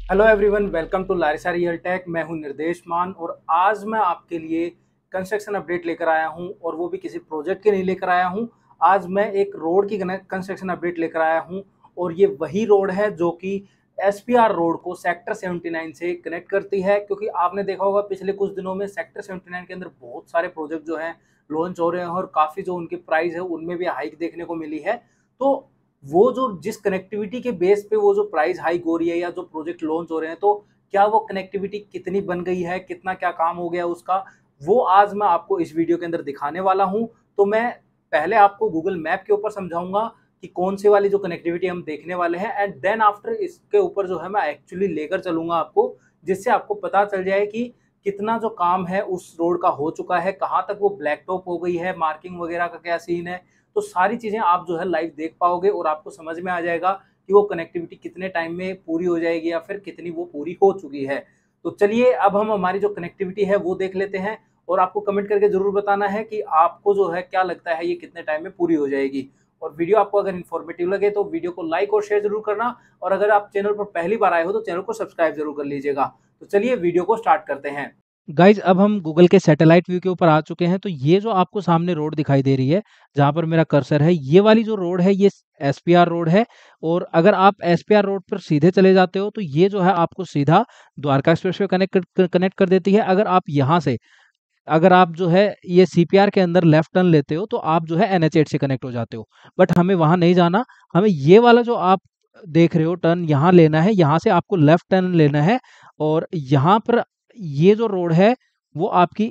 Hello everyone, welcome to Larissa real tech. मैं हूं निर्देश मान और आज मैं आपके लिए कंस्ट्रक्शन अपडेट लेकर आया हूं और वो भी किसी प्रोजेक्ट के नहीं लेकर आया हूं। आज मैं एक रोड की कंस्ट्रक्शन अपडेट लेकर आया हूं और ये वही रोड है जो कि एसपीआर रोड को सेक्टर 79 से कनेक्ट करती है, क्योंकि आपने देखा होगा पिछले कुछ दिनों में सेक्टर 79 के अंदर बहुत सारे प्रोजेक्ट जो हैं लॉन्च हो रहे हैं और काफ़ी जो उनकी प्राइस है उनमें भी हाइक देखने को मिली है। तो वो जो जिस कनेक्टिविटी के बेस पे वो जो प्राइस हाइक हो रही है या जो प्रोजेक्ट लॉन्च हो रहे हैं, तो क्या वो कनेक्टिविटी कितनी बन गई है, कितना क्या काम हो गया उसका, वो आज मैं आपको इस वीडियो के अंदर दिखाने वाला हूं। तो मैं पहले आपको गूगल मैप के ऊपर समझाऊंगा कि कौन सी वाली जो कनेक्टिविटी हम देखने वाले हैं, एंड देन आफ्टर इसके ऊपर जो है मैं एक्चुअली लेकर चलूंगा आपको, जिससे आपको पता चल जाए कि कितना जो काम है उस रोड का हो चुका है, कहाँ तक वो ब्लैक टॉप हो गई है, मार्किंग वगैरह का क्या सीन है। तो सारी चीज़ें आप जो है लाइव देख पाओगे और आपको समझ में आ जाएगा कि वो कनेक्टिविटी कितने टाइम में पूरी हो जाएगी या फिर कितनी वो पूरी हो चुकी है। तो चलिए अब हम हमारी जो कनेक्टिविटी है वो देख लेते हैं और आपको कमेंट करके ज़रूर बताना है कि आपको जो है क्या लगता है ये कितने टाइम में पूरी हो जाएगी। और वीडियो आपको अगर इन्फॉर्मेटिव लगे तो वीडियो को लाइक और शेयर जरूर करना, और अगर आप चैनल पर पहली बार आए हो तो चैनल को सब्सक्राइब जरूर कर लीजिएगा। तो चलिए वीडियो को स्टार्ट करते हैं। गाइज अब हम गूगल के सैटेलाइट व्यू के ऊपर आ चुके हैं। तो ये जो आपको सामने रोड दिखाई दे रही है, जहाँ पर मेरा कर्सर है, ये वाली जो रोड है ये एसपीआर रोड है। और अगर आप एसपीआर रोड पर सीधे चले जाते हो तो ये जो है आपको सीधा द्वारका एक्सप्रेस वे कनेक्ट कर देती है। अगर आप यहाँ से अगर आप जो है ये सीपीआर के अंदर लेफ्ट टर्न लेते हो तो आप जो है एनएच 8 से कनेक्ट हो जाते हो। बट हमें वहां नहीं जाना, हमें ये वाला जो आप देख रहे हो टर्न यहाँ लेना है, यहाँ से आपको लेफ्ट टर्न लेना है। और यहाँ पर ये जो रोड है वो आपकी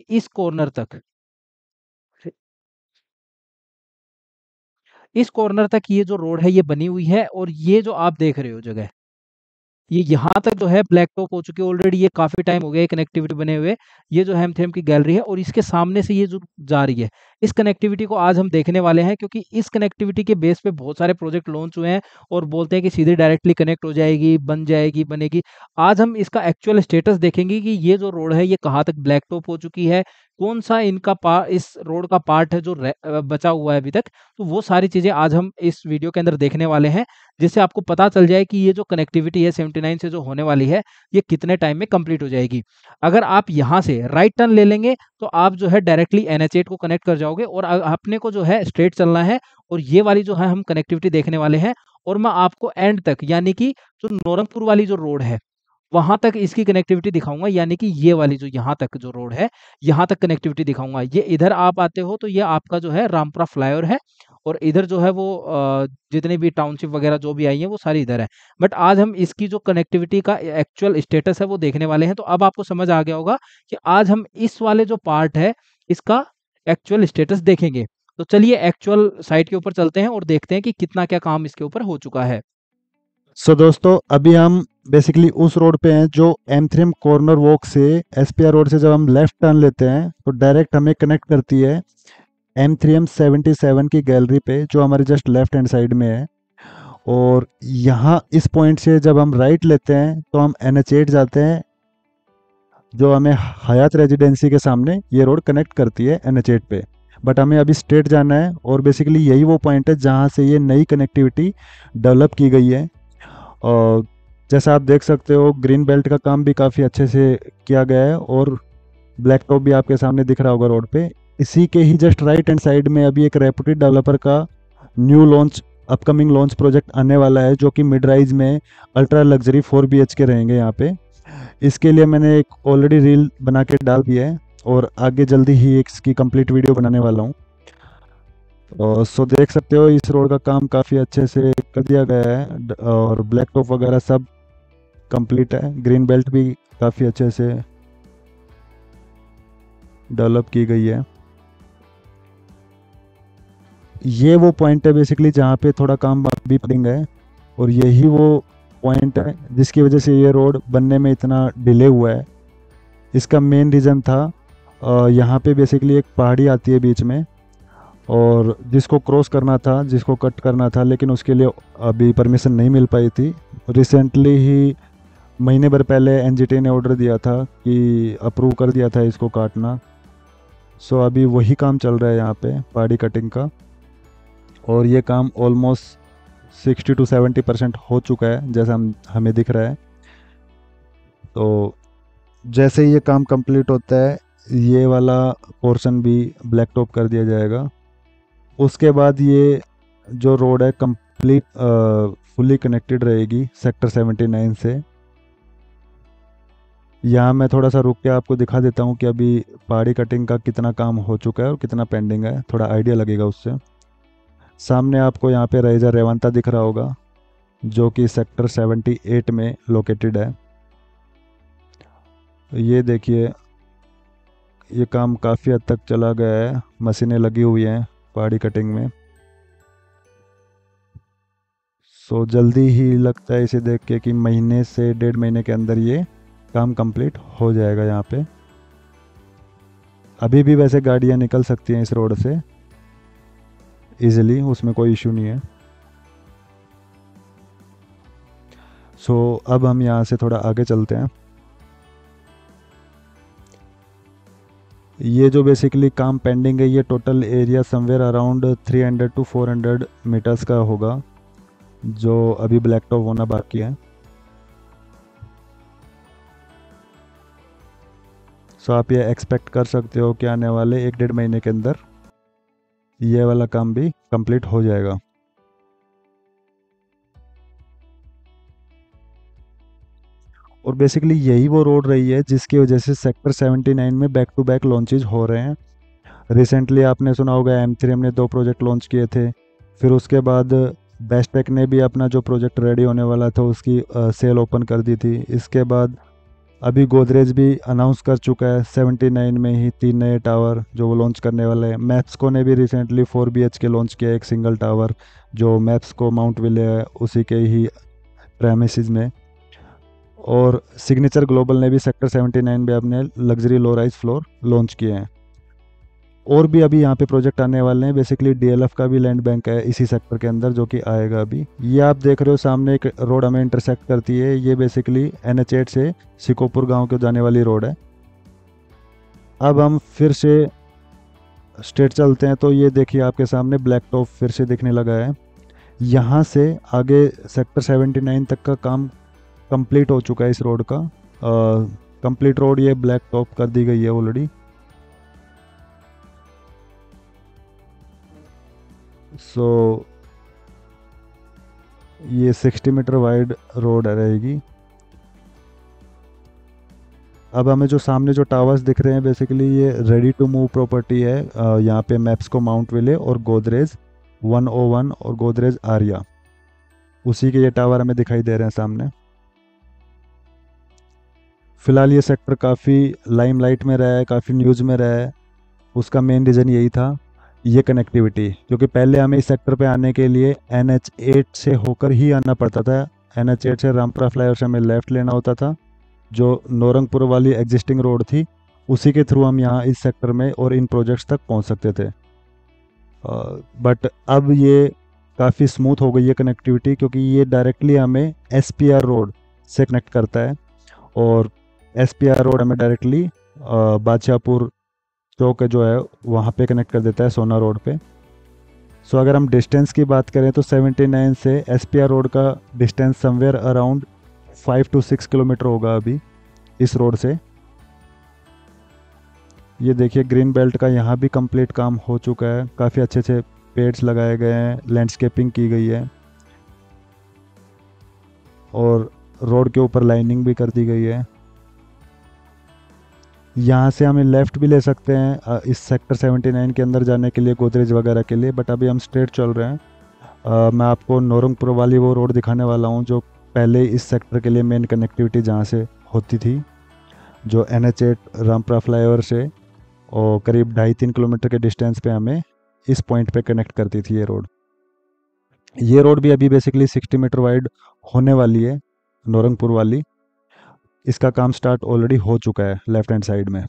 इस कॉर्नर तक ये जो रोड है ये बनी हुई है। और ये जो आप देख रहे हो जगह, ये यहाँ तक जो है ब्लैक टॉप हो चुकी है ऑलरेडी। ये काफी टाइम हो गया कनेक्टिविटी बने हुए। ये जो हेमथेम की गैलरी है और इसके सामने से ये जो जा रही है, इस कनेक्टिविटी को आज हम देखने वाले हैं, क्योंकि इस कनेक्टिविटी के बेस पे बहुत सारे प्रोजेक्ट लॉन्च हुए हैं और बोलते हैं कि सीधे डायरेक्टली कनेक्ट हो जाएगी, बन जाएगी, बनेगी। आज हम इसका एक्चुअल स्टेटस देखेंगे कि ये जो रोड है ये कहाँ तक ब्लैक टॉप हो चुकी है, कौन सा इस रोड का पार्ट है जो बचा हुआ है अभी तक। तो वो सारी चीजें आज हम इस वीडियो के अंदर देखने वाले हैं, जिससे आपको पता चल जाए कि ये जो कनेक्टिविटी है 79 से जो होने वाली है ये कितने टाइम में कंप्लीट हो जाएगी। अगर आप यहाँ से राइट टर्न ले लेंगे तो आप जो है डायरेक्टली एनएच 8 को कनेक्ट कर जाओगे और अपने को जो है स्ट्रेट चलना है। और ये वाली जो है हम कनेक्टिविटी देखने वाले हैं। और मैं आपको एंड तक, यानी कि जो नौरंगपुर वाली जो रोड है वहां तक इसकी कनेक्टिविटी दिखाऊंगा, यानी कि ये वाली जो यहाँ तक जो रोड है यहाँ तक कनेक्टिविटी दिखाऊंगा। ये इधर आप आते हो तो ये आपका जो है रामपुरा फ्लाईओवर है। और इधर जो है वो जितने भी टाउनशिप वगैरह जो भी आई है वो सारी इधर है। बट आज हम इसकी जो कनेक्टिविटी का एक्चुअल स्टेटस है वो देखने वाले हैं। तो अब आपको समझ आ गया होगा कि आज हम इस वाले जो पार्ट है इसका एक्चुअल स्टेटस देखेंगे। तो चलिए एक्चुअल साइट के ऊपर चलते हैं और देखते हैं कि कितना क्या काम इसके ऊपर हो चुका है। दोस्तों अभी हम बेसिकली उस रोड पे हैं जो एम3 कॉर्नर वॉक से एसपीआर रोड से जब हम लेफ्ट टर्न लेते हैं तो डायरेक्ट हमें कनेक्ट करती है M3M77 की गैलरी पे, जो हमारे जस्ट लेफ्ट हैंड साइड में है। और यहाँ इस पॉइंट से जब हम राइट लेते हैं तो हम NH8 जाते हैं, जो हमें हयात रेजिडेंसी के सामने ये रोड कनेक्ट करती है NH8 पे। बट हमें अभी स्ट्रेट जाना है और बेसिकली यही वो पॉइंट है जहाँ से ये नई कनेक्टिविटी डेवलप की गई है। और जैसा आप देख सकते हो ग्रीन बेल्ट का काम भी काफ़ी अच्छे से किया गया है और ब्लैक टॉप भी आपके सामने दिख रहा होगा रोड पे। इसी के ही जस्ट राइट हैंड साइड में अभी एक रेपुटेड डेवलपर का new launch, upcoming launch project आने वाला है, जो कि मिड राइज में अल्ट्रा लग्जरी 4 BHK रहेंगे यहाँ पे। इसके लिए मैंने एक ऑलरेडी रील बना के डाल दिया है और आगे जल्दी ही इसकी कंप्लीट वीडियो बनाने वाला हूँ। और सो देख सकते हो इस रोड का काम काफ़ी अच्छे से कर दिया गया है और ब्लैक टॉप वगैरह सब कंप्लीट है। ग्रीन बेल्ट भी काफ़ी अच्छे से डेवलप की गई है। ये वो पॉइंट है बेसिकली जहाँ पे थोड़ा काम अभी पेंडिंग है और यही वो पॉइंट है जिसकी वजह से ये रोड बनने में इतना डिले हुआ है। इसका मेन रीज़न था यहाँ पे बेसिकली एक पहाड़ी आती है बीच में और जिसको क्रॉस करना था, जिसको कट करना था, लेकिन उसके लिए अभी परमिशन नहीं मिल पाई थी। रिसेंटली ही महीने भर पहले एनजीटी ने ऑर्डर दिया था कि अप्रूव कर दिया था इसको काटना। सो अभी वही काम चल रहा है यहाँ पे पहाड़ी कटिंग का और ये काम ऑलमोस्ट 60 to 70% हो चुका है जैसा हमें दिख रहा है। तो जैसे ही ये काम कंप्लीट होता है, ये वाला पोर्शन भी ब्लैक टॉप कर दिया जाएगा। उसके बाद ये जो रोड है कंप्लीट फुली कनेक्टेड रहेगी सेक्टर 79 से। यहाँ मैं थोड़ा सा रुक के आपको दिखा देता हूँ कि अभी पहाड़ी कटिंग का कितना काम हो चुका है और कितना पेंडिंग है, थोड़ा आइडिया लगेगा उससे। सामने आपको यहाँ पे रईजा रेवंता दिख रहा होगा, जो कि सेक्टर 78 में लोकेटेड है। ये देखिए, ये काम काफ़ी हद तक चला गया है, मशीनें लगी हुई हैं पहाड़ी कटिंग में। सो जल्दी ही लगता है इसे देख के कि महीने से 1.5 महीने के अंदर ये काम कंप्लीट हो जाएगा यहाँ पे। अभी भी वैसे गाड़ियाँ निकल सकती हैं इस रोड से इजीली, उसमें कोई इशू नहीं है। सो अब हम यहाँ से थोड़ा आगे चलते हैं। ये जो बेसिकली काम पेंडिंग है, ये total area somewhere around 300 to 400 metres का होगा, जो अभी ब्लैक टॉप होना बाकी है। सो आप ये एक्सपेक्ट कर सकते हो कि आने वाले 1-1.5 महीने के अंदर ये वाला काम भी कंप्लीट हो जाएगा। और बेसिकली यही वो रोड रही है जिसकी वजह से सेक्टर 79 में बैक टू बैक लॉन्चेज हो रहे हैं। रिसेंटली आपने सुना होगा M3M ने 2 प्रोजेक्ट लॉन्च किए थे। फिर उसके बाद बेस्टेक ने भी अपना जो प्रोजेक्ट रेडी होने वाला था उसकी सेल ओपन कर दी थी। इसके बाद अभी गोदरेज भी अनाउंस कर चुका है 79 में ही 3 नए टावर जो वो लॉन्च करने वाले हैं। मैप्सको ने भी रिसेंटली 4 BHK लॉन्च किया, एक सिंगल टावर जो मैप्सको माउंट विले है उसी के ही प्रेमिसेस में। और सिग्नेचर ग्लोबल ने भी सेक्टर 79 में अपने luxury low rise floor launch किए हैं। और भी अभी यहाँ पे प्रोजेक्ट आने वाले हैं। बेसिकली DLF का भी लैंड बैंक है इसी सेक्टर के अंदर, जो कि आएगा अभी। ये आप देख रहे हो सामने एक रोड हमें इंटरसेक्ट करती है, ये बेसिकली NH8 से सिकोपुर गांव को जाने वाली रोड है। अब हम फिर से स्ट्रेट चलते हैं, तो ये देखिए आपके सामने ब्लैक टॉप फिर से दिखने लगा है। यहाँ से आगे सेक्टर 79 तक का काम कंप्लीट हो चुका है इस रोड का। कंप्लीट रोड ये ब्लैक टॉप कर दी गई है ऑलरेडी। सो ये 60 मीटर वाइड रोड रहेगी। अब हमें जो सामने जो टावर्स दिख रहे हैं बेसिकली ये रेडी टू मूव प्रॉपर्टी है। यहाँ पे मैप्सको माउंट विले और गोदरेज 101 और गोदरेज आर्या, उसी के ये टावर हमें दिखाई दे रहे हैं सामने। फिलहाल ये सेक्टर काफ़ी लाइमलाइट में रहा है, काफ़ी न्यूज़ में रहा है। उसका मेन रीज़न यही था, ये कनेक्टिविटी, क्योंकि पहले हमें इस सेक्टर पे आने के लिए NH8 से होकर ही आना पड़ता था। NH8 से रामपुरा फ्लाईओवर से हमें लेफ़्ट लेना होता था, जो नौरंगपुर वाली एग्जिस्टिंग रोड थी, उसी के थ्रू हम यहाँ इस सेक्टर में और इन प्रोजेक्ट्स तक पहुँच सकते थे। बट अब ये काफ़ी स्मूथ हो गई है कनेक्टिविटी, क्योंकि ये डायरेक्टली हमें SPR रोड से कनेक्ट करता है। और SPR रोड हमें डायरेक्टली बादशाहपुर चौक जो है वहाँ पे कनेक्ट कर देता है सोना रोड पे। सो अगर हम डिस्टेंस की बात करें तो 79 से SPR रोड का distance somewhere around 5 to 6 kilometre होगा अभी इस रोड से। ये देखिए ग्रीन बेल्ट का यहाँ भी कंप्लीट काम हो चुका है, काफ़ी अच्छे अच्छे पेड्स लगाए गए हैं, लैंडस्केपिंग की गई है और रोड के ऊपर लाइनिंग भी कर दी गई है। यहाँ से हमें लेफ़्ट भी ले सकते हैं इस सेक्टर 79 के अंदर जाने के लिए, गोदरेज वगैरह के लिए, बट अभी हम स्ट्रेट चल रहे हैं। मैं आपको नौरंगपुर वाली वो रोड दिखाने वाला हूँ जो पहले इस सेक्टर के लिए मेन कनेक्टिविटी जहाँ से होती थी, जो NH8 रामपुरा फ्लाईओवर से और करीब 2.5-3 किलोमीटर के डिस्टेंस पे हमें इस पॉइंट पे कनेक्ट करती थी ये रोड। ये रोड भी अभी बेसिकली 60 मीटर वाइड होने वाली है, नौरंगपुर वाली। इसका काम स्टार्ट ऑलरेडी हो चुका है लेफ्ट हैंड साइड में।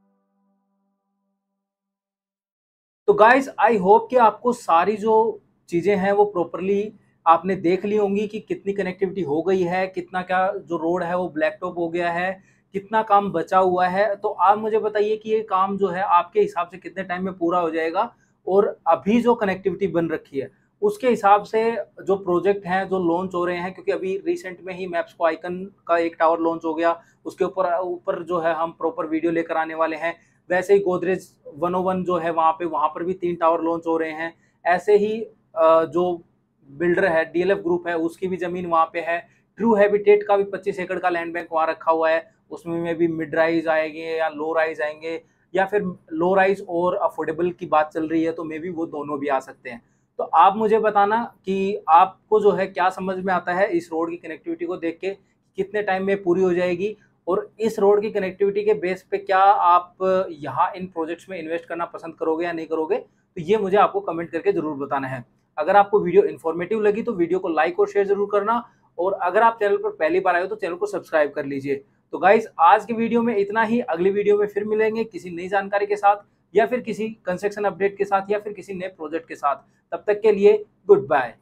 तो गाइस आई होप कि आपको सारी जो चीज़ें हैं वो प्रॉपरली आपने देख ली होंगी कि कितनी कनेक्टिविटी हो गई है, कितना क्या जो रोड है वो ब्लैक टॉप हो गया है, कितना काम बचा हुआ है। तो आप मुझे बताइए कि ये काम जो है आपके हिसाब से कितने टाइम में पूरा हो जाएगा और अभी जो कनेक्टिविटी बन रखी है उसके हिसाब से जो प्रोजेक्ट हैं जो लॉन्च हो रहे हैं, क्योंकि अभी रिसेंट में ही मैप्सको आइकन का एक टावर लॉन्च हो गया, उसके ऊपर जो है हम प्रॉपर वीडियो लेकर आने वाले हैं। वैसे ही गोदरेज 101 जो है वहाँ पर भी 3 टावर लॉन्च हो रहे हैं। ऐसे ही जो बिल्डर है डीएलएफ ग्रुप है उसकी भी ज़मीन वहाँ पे है। ट्रू हैबिटेट का भी 25 एकड़ का लैंड बैंक वहाँ रखा हुआ है, उसमें में भी मिड राइज आएंगे या लो राइज आएंगे, या फिर लो राइज और अफोर्डेबल की बात चल रही है तो मे भी वो दोनों भी आ सकते हैं। तो आप मुझे बताना कि आपको जो है क्या समझ में आता है इस रोड की कनेक्टिविटी को देख के, कितने टाइम में पूरी हो जाएगी, और इस रोड की कनेक्टिविटी के बेस पे क्या आप यहाँ इन प्रोजेक्ट्स में इन्वेस्ट करना पसंद करोगे या नहीं करोगे, तो ये मुझे आपको कमेंट करके जरूर बताना है। अगर आपको वीडियो इन्फॉर्मेटिव लगी तो वीडियो को लाइक और शेयर जरूर करना, और अगर आप चैनल पर पहली बार आए हो तो चैनल को सब्सक्राइब कर लीजिए। तो गाइज आज की वीडियो में इतना ही, अगली वीडियो में फिर मिलेंगे किसी नई जानकारी के साथ, या फिर किसी कंस्ट्रक्शन अपडेट के साथ, या फिर किसी नए प्रोजेक्ट के साथ। तब तक के लिए गुड बाय।